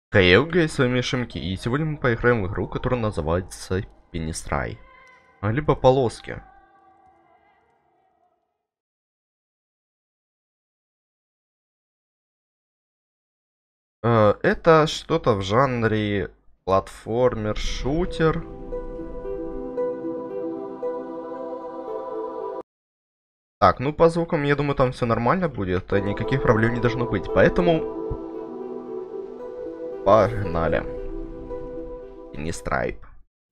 Хей, с вами Шимки, и сегодня мы поиграем в игру, которая называется Пенистрай. Либо полоски. Это что-то в жанре платформер, шутер. Так, ну по звукам, я думаю, там все нормально будет, никаких проблем не должно быть, поэтому... Погнали. Пенистрайп.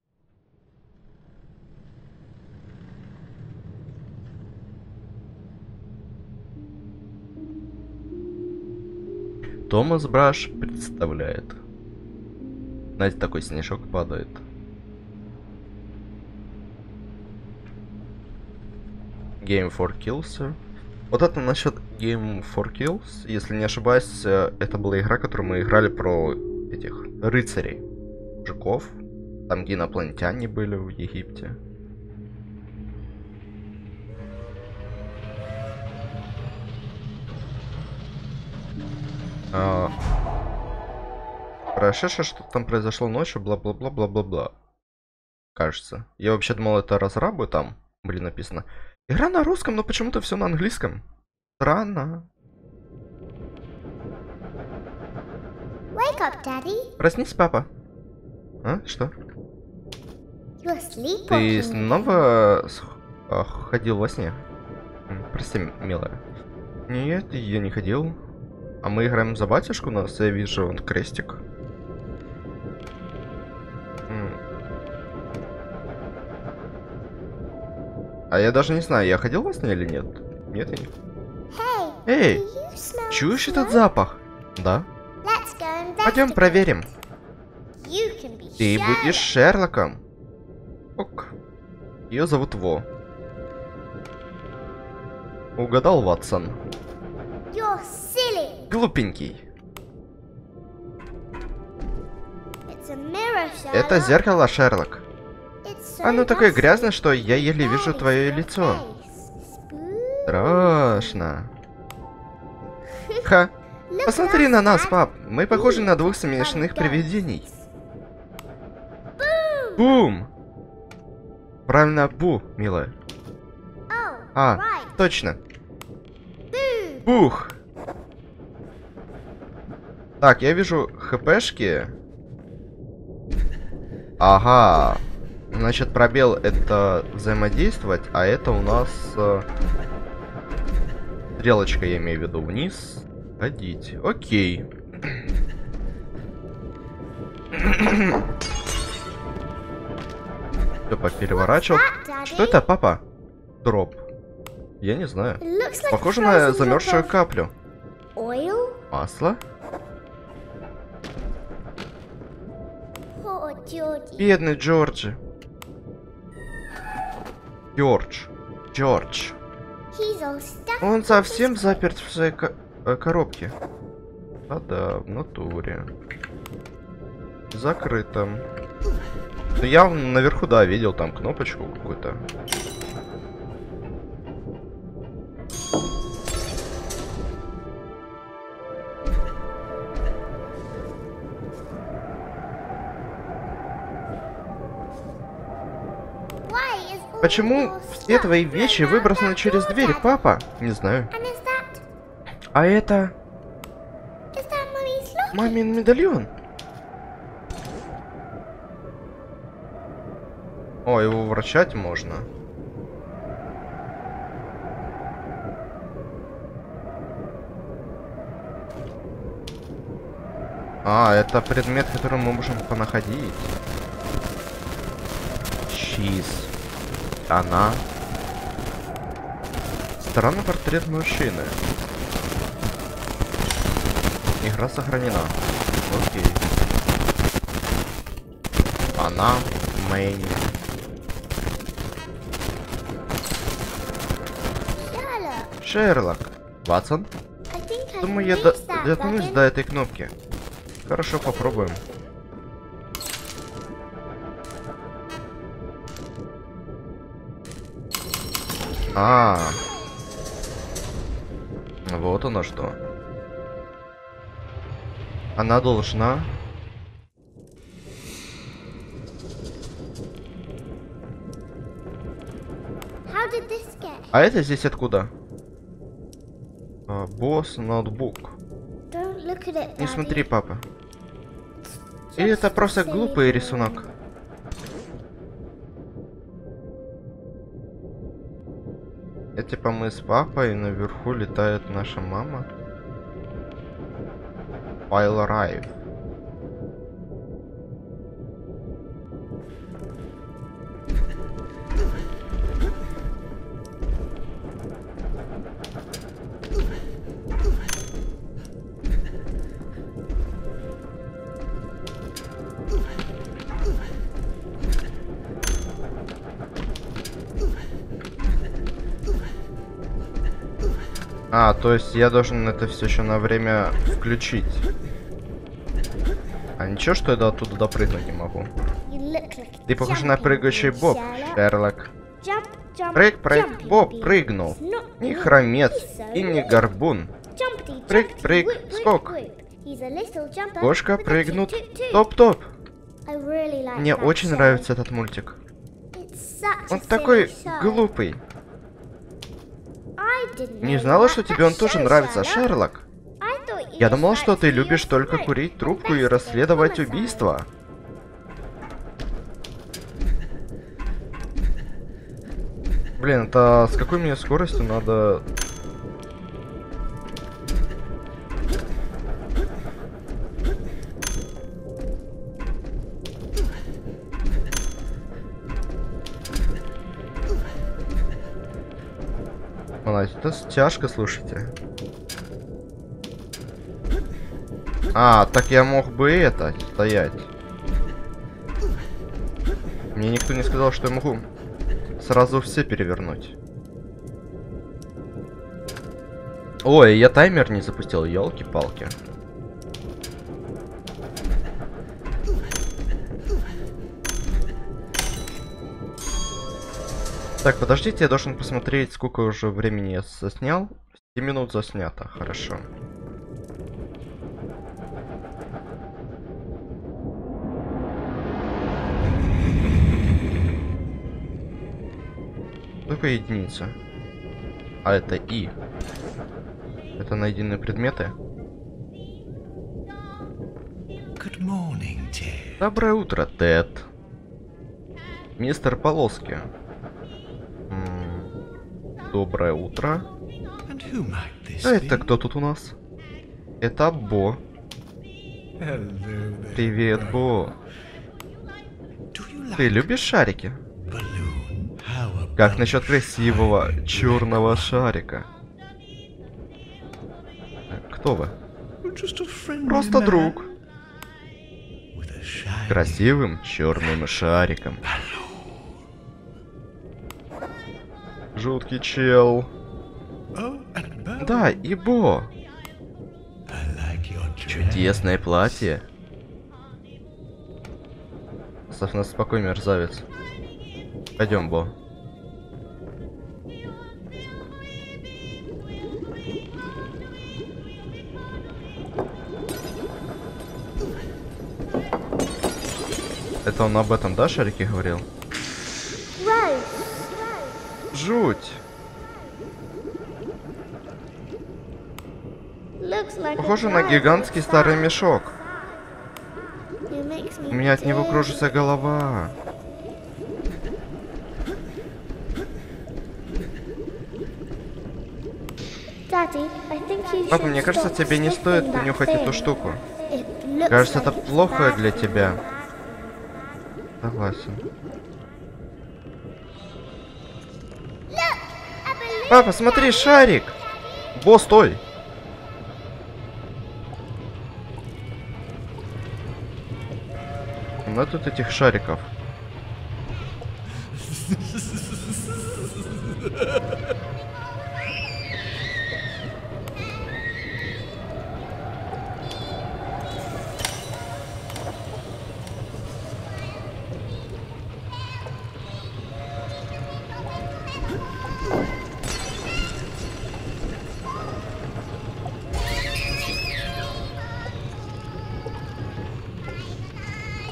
Томас Браш представляет. Знаете, такой снежок падает. Game for Kills. Вот это насчет Game for Kills, если не ошибаюсь, это была игра, которую мы играли про этих рыцарей, мужиков, там где инопланетяне были в Египте. Прошедшее, что там произошло ночью, бла-бла-бла-бла-бла-бла. Кажется. Я вообще думал, это разрабы там, блин, написано. Игра на русском, но почему-то все на английском. Странно. Wake up, Daddy. Проснись, папа. А? Что? You're sleepwalking. Ты снова ходил во сне? Прости, милая. Нет, я не ходил. А мы играем за батюшку, у нас, я вижу, он крестик. А я даже не знаю, я ходил во сне или нет? Нет, я не... Эй, чуешь этот запах? Да. Пойдем проверим. Ты будешь Шерлоком. Ок. Ее зовут Во. Угадал, Ватсон. Глупенький. Это зеркало, Шерлок. Оно такое грязное, что я еле вижу твое лицо. Страшно. Ха. Посмотри на нас, пап. Мы похожи на двух смешных привидений. Бум! Правильно, бу, милая. А, точно. Бух! Так, я вижу хпшки. Ага. Значит, пробел это взаимодействовать, а это у нас... стрелочка, я имею в виду, вниз. Ходить. Окей. Все попереворачивал. Что это, папа? Дроп. Я не знаю. Похоже на замерзшую каплю. Масло? Бедный Джорджи. Джордж. Он совсем заперт в своей коробке. А да, в натуре. Закрыто. Я наверху, да, видел там кнопочку какую-то. Почему все твои вещи выбросаны через дверь, папа? Не знаю. А это... Мамин медальон. О, его вращать можно. А, это предмет, который мы можем понаходить. Чиз. Она. Странный портрет мужчины. Игра сохранена. Окей. Она. Мэйн. Шерлок. Ватсон? Думаю, я дотянусь до этой кнопки. Хорошо, попробуем. Вот оно что. Она должна А это здесь откуда? Босс ноутбук. Не смотри, папа. Или это просто глупый рисунок? Это типа мы с папой, и наверху летает наша мама. File arrive. А, то есть я должен это все еще на время включить. А ничего, что я оттуда допрыгнуть не могу? Ты похож на прыгающий Боб, Шерлок. Прыг, прыг, Боб прыгнул. Не хромец и не горбун. Прыг, прыг, скок. Кошка прыгнут. Топ-топ. Мне очень нравится этот мультик. Он такой глупый. Не знала, что тебе он тоже нравится, Шерлок. Я думал, что ты любишь только курить трубку и расследовать убийства. Блин, это с какой мне скоростью надо... Это тяжко, слушайте. А, так я мог бы это стоять. Мне никто не сказал, что я могу сразу все перевернуть. Ой, я таймер не запустил, елки-палки. Так, подождите, я должен посмотреть, сколько уже времени я заснял. 7 минут заснято, хорошо. Только единица. А это И. Это найденные предметы. Доброе утро, Тед. Мистер Полоски. Доброе утро. А это кто тут у нас? Это Бо. Привет, Бо. Ты любишь шарики? Как насчет красивого черного шарика? Кто вы? Просто друг. Красивым черным шариком. Жуткий чел. Да, и Бо. Чудесное платье. Оставь нас в покое, мерзавец. Пойдем, Бо. Это он об этом, да, шарике говорил? Жуть. Похоже на гигантский старый мешок. У меня от него кружится голова. Папа, мне кажется, тебе не стоит нюхать эту штуку. Кажется, это плохо для тебя. Согласен. Папа, смотри, шарик! Бо, стой! Нет тут этих шариков.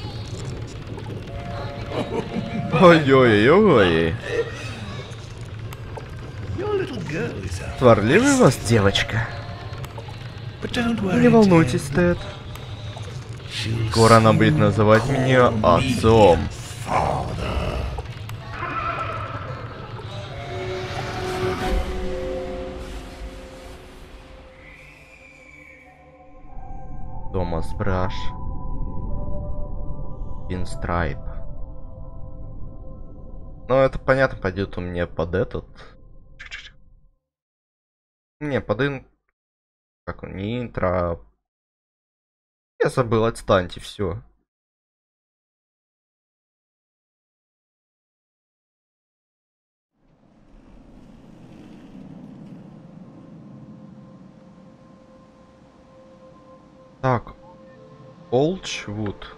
Ой-ой-ой. Сварливая у вас девочка. Не волнуйтесь, Тед. Скоро она будет называть меня отцом. Томас Браш. Пинстрайп. Ну, это понятно, пойдет у меня под этот. Не, под как он, не интро. Я забыл, отстаньте, все. Так. Олчвуд.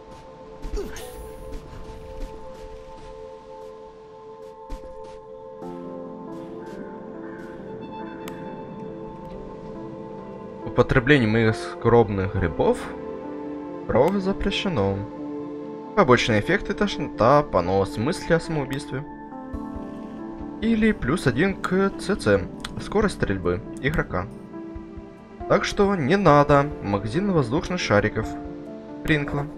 Употребление моих скоробных грибов строго запрещено. Побочные эффекты: тошнота, понос, мысли о самоубийстве. Или +1 к ЦЦ, скорость стрельбы игрока. Так что не надо. Магазин воздушных шариков. Принкла.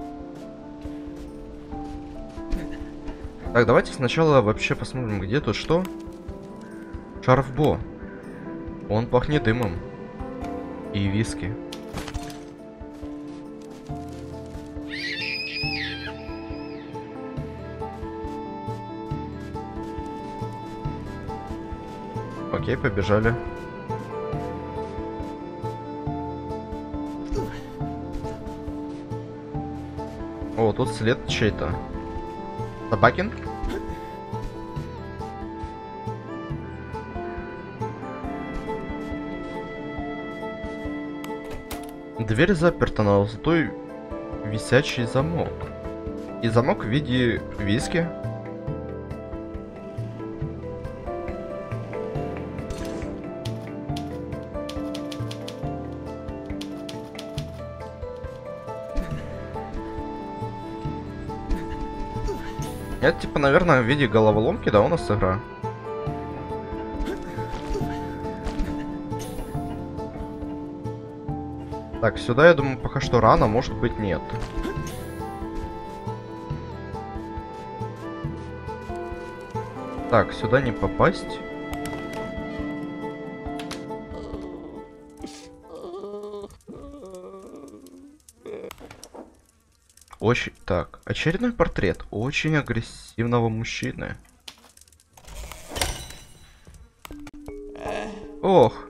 Так, давайте сначала вообще посмотрим, где тут что. Шарфбо. Он пахнет дымом. И виски. Окей, побежали. О, тут след чей-то. Собакин? Дверь заперта на золотой висячий замок. И замок в виде виски. Это типа, наверное, в виде головоломки, да, у нас игра? Так, сюда, я думаю, пока что рано, может быть, нет. Так, сюда не попасть. Очень... Так, очередной портрет очень агрессивного мужчины. Ох.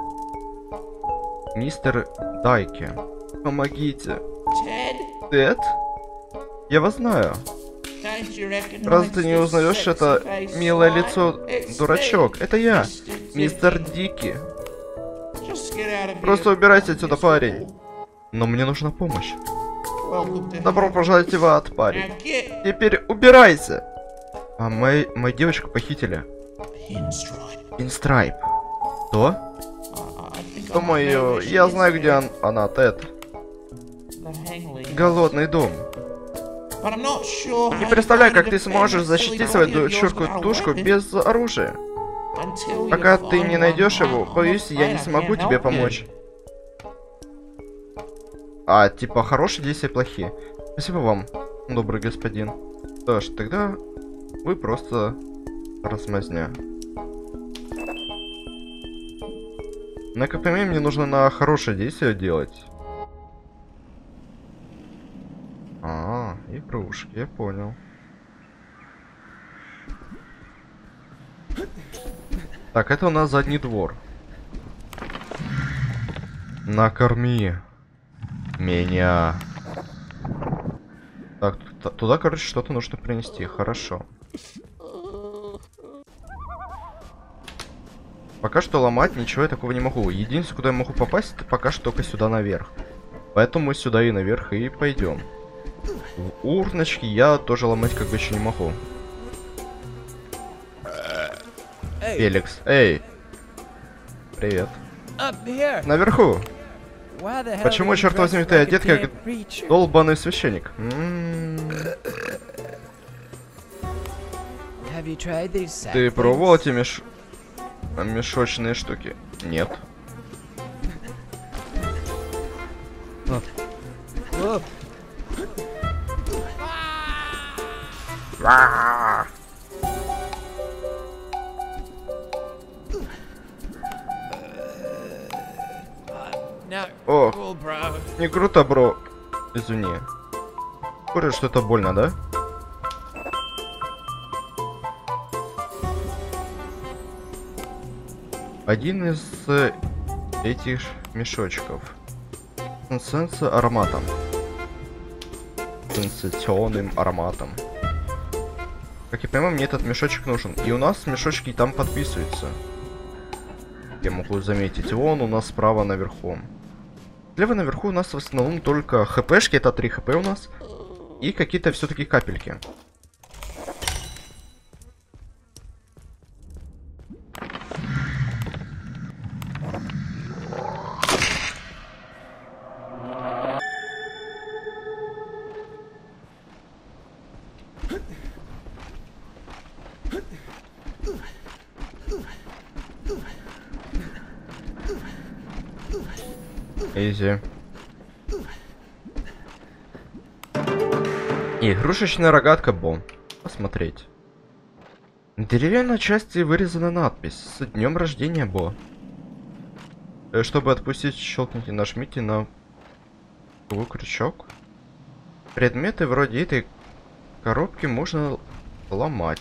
Мистер Дайки. Помогите. Тед? Я вас знаю. Разве ты не узнаешь это милое лицо, дурачок? Это я, мистер Дики. Просто убирайся отсюда, парень. Но мне нужна помощь. Добро пожаловать в ад, парень. Теперь убирайся. А мою девочку похитили. Пинстрайп. Что? Думаю, я знаю, где она, Тед. Голодный дом. Не представляю, как ты сможешь защитить свою дочурку-тушку без оружия. Пока ты не найдешь его, боюсь, я не смогу тебе помочь. А, типа, хорошие действия плохие. Спасибо вам, добрый господин. Что ж, тогда вы просто размазня. На КПМ мне нужно на хорошее действие делать. А, игрушки, я понял. Так, это у нас задний двор. Накорми меня. Так, туда, короче, что-то нужно принести. Хорошо. Пока что ломать ничего я такого не могу. Единственное, куда я могу попасть, это пока что только сюда наверх. Поэтому мы сюда и наверх и пойдем. В урночки я тоже ломать как бы еще не могу. Феликс, эй. Привет. Наверху. Почему, черт возьми, ты одет как долбаный священник? Ты пробовал эти мешочные штуки? Нет. О, не круто, бро. Извини. Говорю, что это больно, да? Один из этих мешочков. С ароматом. Сенсационным ароматом. Как я понимаю, мне этот мешочек нужен. И у нас мешочки там подписываются. Я могу заметить. Вон у нас справа наверху. Слева наверху у нас в основном только хпшки. Это 3 хп у нас. И какие-то все-таки капельки. Изи. Игрушечная рогатка Бо. Посмотреть. На деревянной части вырезана надпись «С днем рождения, Бо». Чтобы отпустить, щелкните, нажмите на крючок. Предметы вроде этой коробки можно ломать.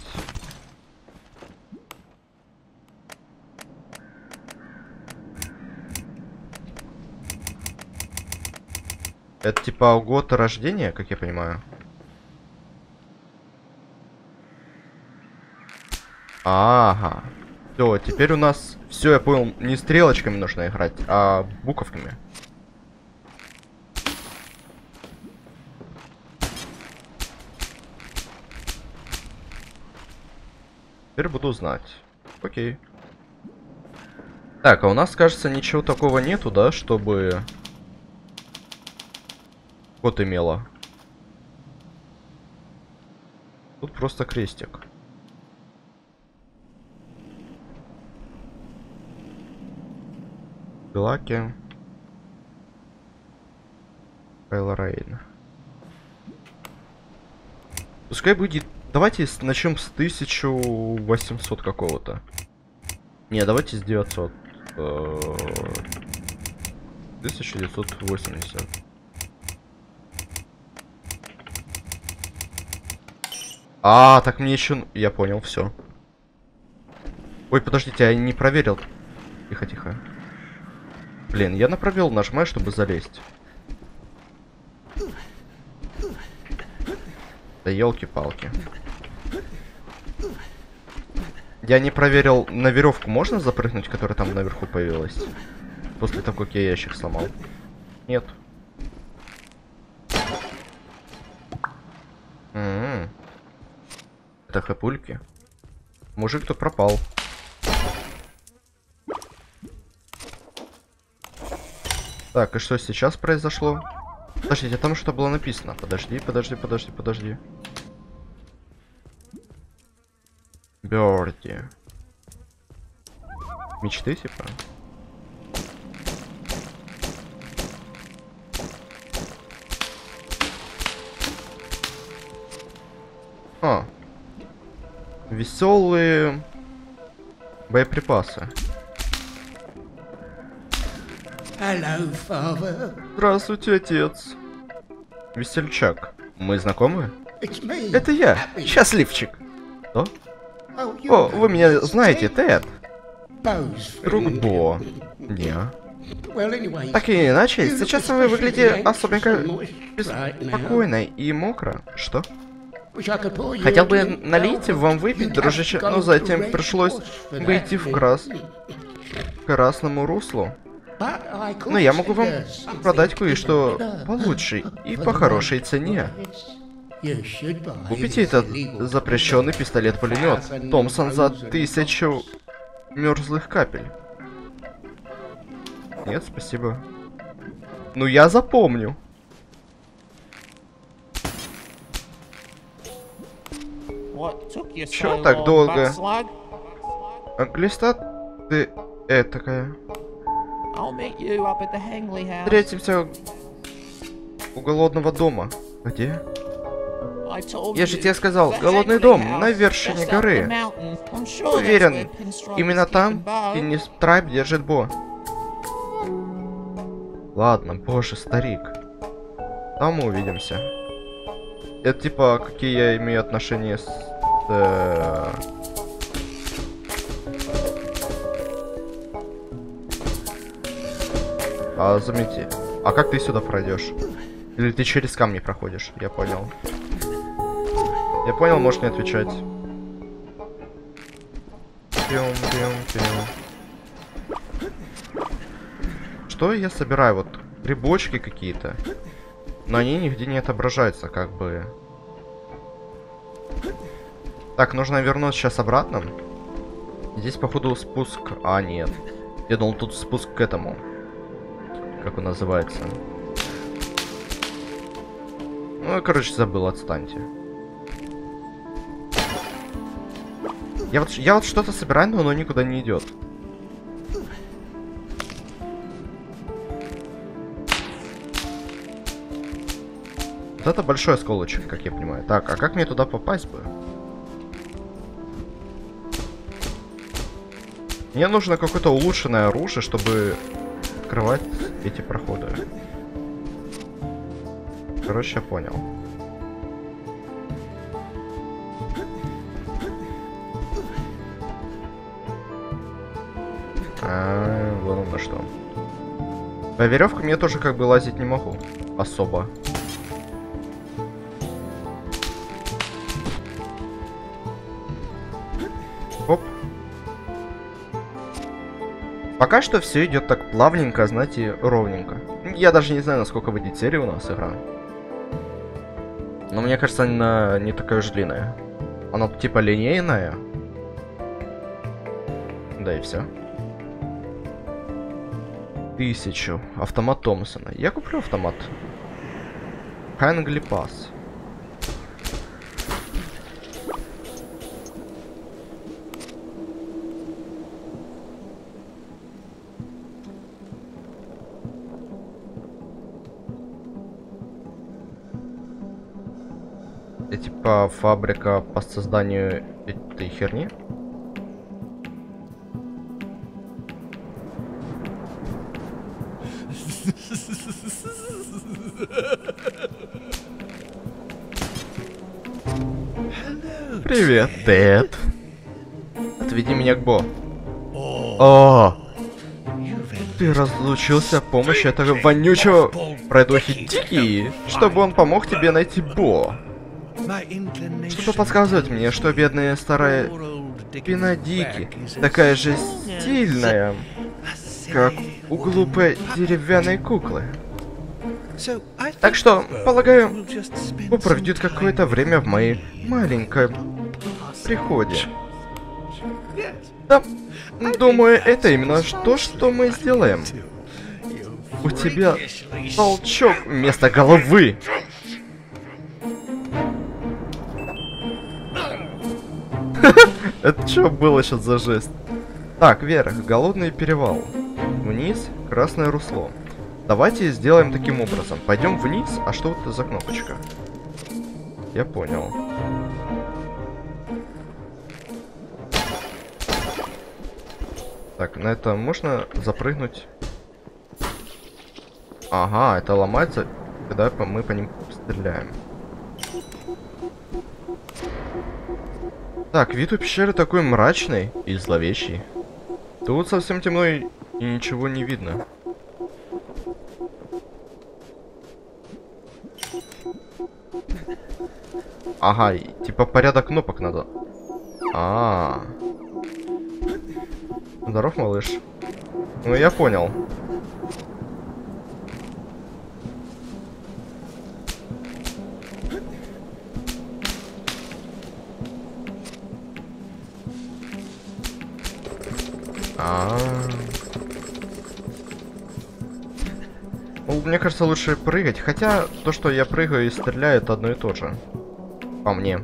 Это типа год рождения, как я понимаю. Ага. Все, теперь у нас... Все, я понял, не стрелочками нужно играть, а буковками. Теперь буду знать. Окей. Так, а у нас, кажется, ничего такого нету, да, чтобы... Код имела. Тут просто крестик. Глаки. Кайло Рейн. Пускай будет... Давайте начнем с 1800 какого-то. Не, давайте с 900. 1980. А, так мне еще... Я понял, все. Ой, подождите, я не проверил. Тихо, тихо. Блин, я на пробел нажимаю, чтобы залезть. Да елки-палки. Я не проверил, на веревку можно запрыгнуть, которая там наверху появилась? После того, как я ящик сломал. Нет. Это хэпульки. Мужик-то пропал. Так, и что сейчас произошло? Подождите, там что было написано? Подожди. Бёрди. Мечты, типа? А. Веселые боеприпасы. Hello, father. Здравствуйте, отец. Весельчак. Мы знакомы? It's me. Это я, счастливчик. Что? О, вы меня знаете, Тед? Друг Бо. Не. Так или иначе, сейчас вы выглядите особенно спокойно и мокро. Что? Хотел бы налить вам выпить, дружище, но затем пришлось выйти в красному руслу. Но я могу вам продать кое-что получше и по хорошей цене. Купите этот запрещенный пистолет-пулемет Томпсон за 1000 мерзлых капель. Нет, спасибо. Ну я запомню. Чё так долго? Глистат Ты этакая. Встретимся у голодного дома. Где? Я же тебе сказал, голодный дом на вершине горы. Уверен, именно там Финист-Трайб держит Бо. Ладно, боже, старик. Там мы увидимся. Это типа, какие я имею отношения с... заметьте. А как ты сюда пройдешь? Или ты через камни проходишь? Я понял. Я понял, можешь не отвечать. Что я собираю? Вот грибочки какие-то. Но они нигде не отображаются, как бы. Так, нужно вернуться сейчас обратно. Здесь, походу, спуск. А, нет. Я думал, тут спуск к этому. Как он называется? Ну, короче, забыл, отстаньте. Я вот что-то собираю, но оно никуда не идет. Вот это большой осколочек, как я понимаю. Так, а как мне туда попасть бы? Мне нужно какое-то улучшенное оружие, чтобы открывать эти проходы. Короче, я понял. Вон на что. По веревкам я тоже как бы лазить не могу. Особо. Оп. Пока что все идет так плавненько, знаете, ровненько. Я даже не знаю, насколько выйдет серия у нас игра. Но мне кажется, она не такая уж длинная. Она типа линейная. Да и все. 1000. Автомат Томпсона. Я куплю автомат. Хангли Пас. Это типа фабрика по созданию этой херни. Привет, Тед. Отведи меня к Бо. О, ты разлучился с помощью этого вонючего пройдохи Тики, чтобы он помог тебе найти Бо. Что-то подсказывает мне, что бедная старая Пинадики такая же стильная, как у глупой деревянной куклы. Так что, полагаю, Бо проведет какое-то время в моей маленькой приходе. Да, думаю, это именно то, что мы сделаем. У тебя толчок вместо головы. Это что было сейчас за жесть? Так, вверх, голодный перевал. Вниз, красное русло. Давайте сделаем таким образом. Пойдем вниз. А что это за кнопочка? Я понял. Так, на это можно запрыгнуть? Ага, это ломается, когда мы по ним стреляем. Так, вид у пещеры такой мрачный и зловещий. Тут совсем темно и ничего не видно. Ага, типа порядок кнопок надо. Здоров, малыш. Ну, я понял. Ну, мне кажется, лучше прыгать. Хотя, то, что я прыгаю и стреляю, это одно и то же. По мне.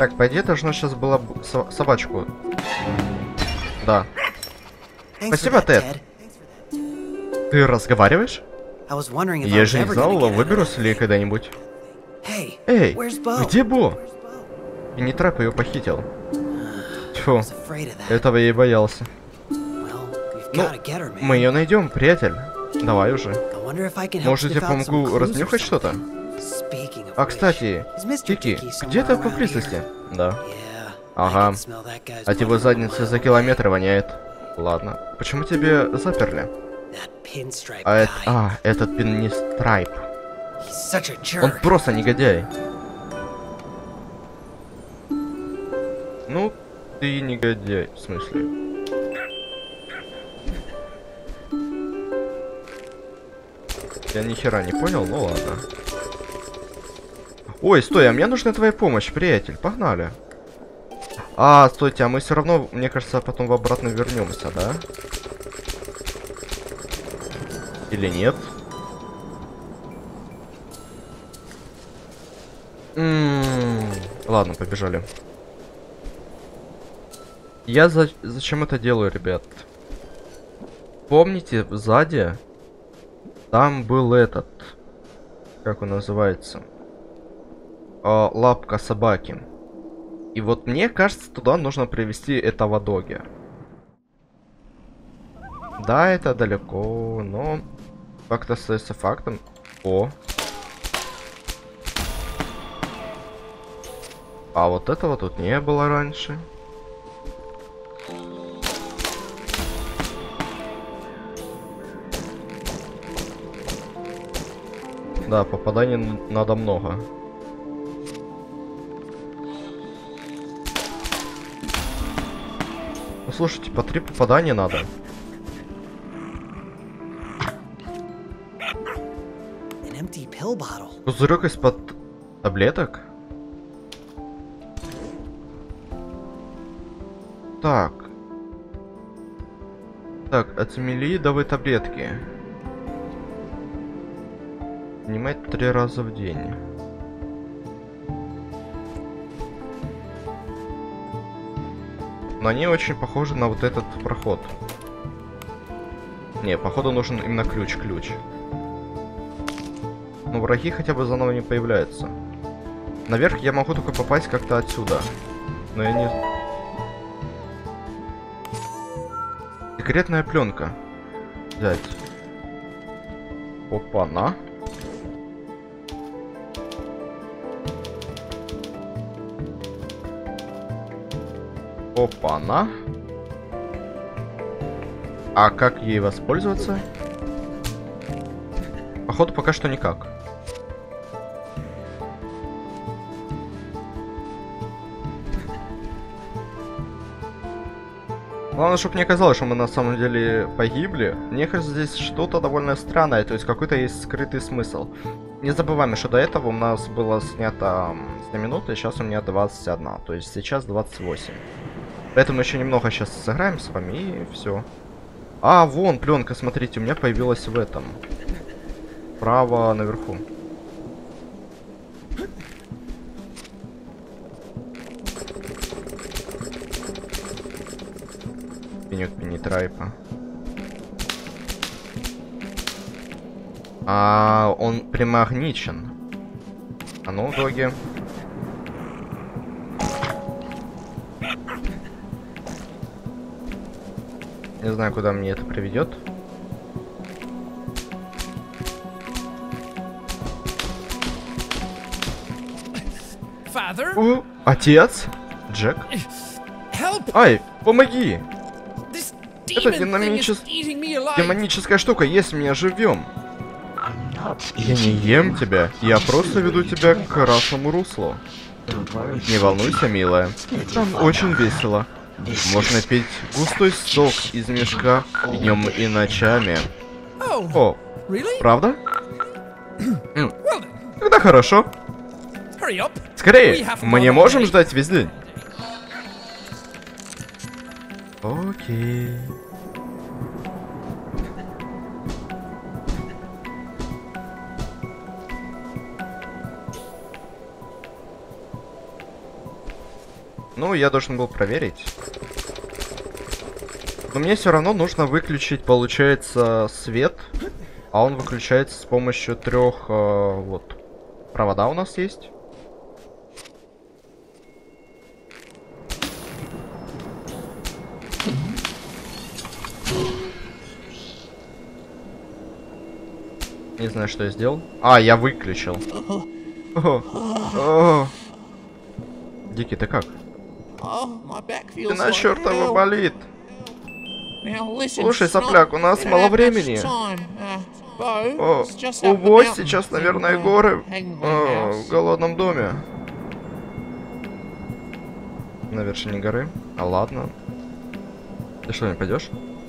Так, по идее, должно сейчас было собачку. Да. Спасибо, Тед. Ты разговариваешь? Я же не знал, выберусь ли когда-нибудь. Эй, где Бо? И не Трап ее похитил. Тьфу, этого я и боялся. Ну, мы ее найдем, приятель. Давай уже. Может, я помогу разнюхать что-то? А, кстати, Кики, где-то поблизости? Да. Ага. От его задницы за километр воняет. Ладно. Почему тебе заперли? Этот Пинстрайп. Он просто негодяй. Ну, ты негодяй, в смысле. Я ни хера не понял, ну ладно. Ой, стой, а мне нужна твоя помощь, приятель, погнали. А, стойте, а мы все равно, мне кажется, потом в обратно вернемся, да? Или нет? Ладно, побежали. Я зачем это делаю, ребят? Помните, сзади там был этот, как он называется, лапка собаки. И вот мне кажется, туда нужно привести этого доги. Да, это далеко, но факт остается фактом. О. А вот этого тут не было раньше. Да, попаданий надо много. Ну, слушайте, по 3 попадания надо. Пузырек из-под таблеток? Так. Так, ацимилидовые таблетки. Принимать 3 раза в день. Но они очень похожи на вот этот проход. Не, походу нужен именно ключ. Но враги хотя бы заново не появляются. Наверх я могу только попасть как-то отсюда. Но я не... Секретная пленка. Взять. Опа-на. Опа-на. А как ей воспользоваться? Походу пока что никак. Главное, чтобы не казалось, что мы на самом деле погибли. Мне кажется, здесь что-то довольно странное, то есть какой-то есть скрытый смысл. Не забываем, что до этого у нас было снято 100 минут, и сейчас у меня 21, то есть сейчас 28. Поэтому еще немного сейчас сыграем с вами, и все. А, вон пленка, смотрите, у меня появилась в этом. Право наверху. Пенек Пинстрайпа. А он примагничен. А ну, доги. Не знаю, куда мне это приведет. О, отец? Джек? Ай, помоги! Это демоническая штука ест меня живьем. Я не ем тебя, я просто веду тебя к красному руслу. Не волнуйся, милая. Там очень весело. Можно пить густой сок из мешка днем и ночами. О, правда? Тогда хорошо. Скорее, мы не можем ждать весь день. Окей. Ну, я должен был проверить. Но мне все равно нужно выключить, получается, свет. А он выключается с помощью 3 вот провода у нас есть. Не знаю, что я сделал. А, я выключил. Дикий, ты как? Спина чертова болит. Слушай, сопляк, у нас мало времени. У Бо сейчас, наверное, горы в голодном доме. На вершине горы. А ладно. Ты что, не пойдешь?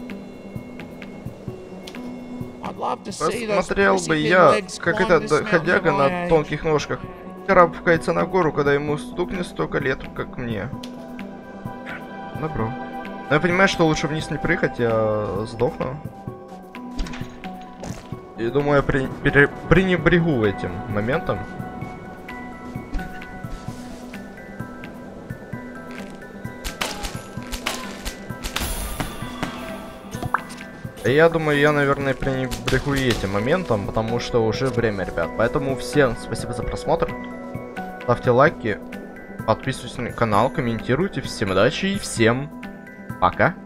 Посмотрел бы я, как этот ходяга на тонких ножках карабкается на гору, когда ему стукнет столько лет, как мне. Добро. Но я понимаю, что лучше вниз не прыгать, я сдохну. И думаю, я пренебрегу этим моментом. Я думаю, я, наверное, пренебрегу этим моментом, потому что уже время, ребят. Поэтому всем спасибо за просмотр. Ставьте лайки, подписывайтесь на канал, комментируйте. Всем удачи и всем пока.